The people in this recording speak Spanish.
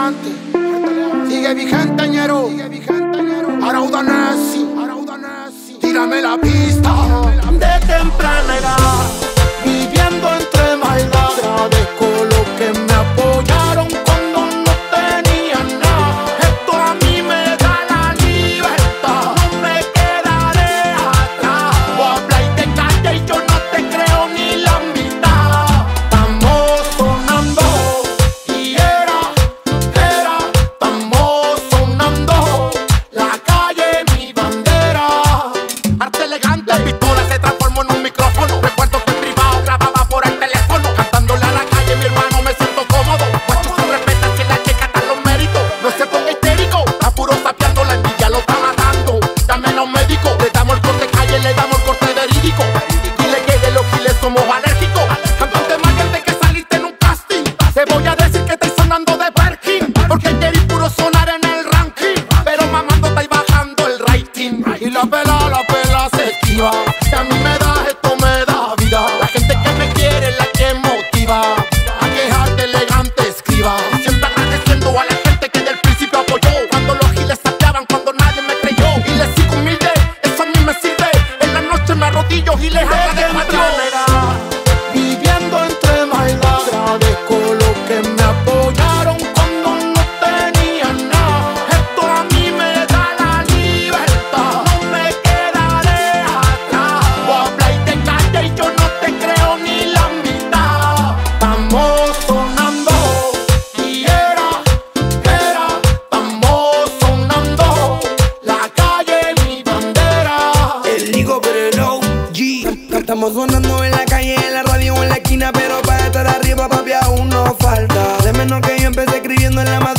elegante. Sigue vigente, ñero. Arauda Nessi. Tírame la pista. De temprana edad, viviendo entre maldad, agradezco lo que me apoyaron cuando no tenía nada. Esto a mí me da la libertad, no me quedaré atrás. Voy a hablar de calle y yo no te creo ni la mitad. Estamos sonando y estamos sonando. La calle, mi bandera. Arte elegante, la pistola se transformó en un micrófono. Recuerdo que en privado grababa por el teléfono. Cantándole a la calle, mi hermano, me siento cómodo. Guacho, se respeta que la chica está los méritos. No se ponga histérico, está puro sapeando, la envidia lo está matando. Dame a los médicos, le damos el corte calle, le damos el corte verídico. Dile que de los giles somos alérgicos. Cantante más grande que saliste en un casting. Te voy a decir que estoy sonando de Perkin, porque querí puro sonar en el ranking. Pero mamando está bajando el rating. Y la pela se esquiva. Si a mí me da esto, me da vida. La gente que me quiere es la que motiva a quejarte elegante escriba. Siempre agradeciendo a la gente que del principio apoyó. Cuando los giles saqueaban, cuando nadie me creyó. Y les sigo humilde, eso a mí me sirve. En la noche me arrodillo y les agradezco a Dios. Viviendo entre maldad, agradezco lo que me apoyaron cuando no tenía nada. Esto a mí me da la libertad, no me quedaré atrás. Voy a hablar de calle y yo no te creo ni la mitad. Estamos sonando y estamos sonando. La calle, mi bandera. El Ligo pero el OG. Estamos sonando en la calle, en la radio, en la esquina, pero para estar arriba, papi, aún nos falta. De menos que yo empecé escribiendo en la madrugada.